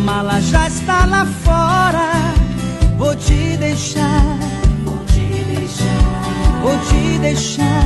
mala já está lá fora. Vou te deixar, vou te deixar, vou te deixar.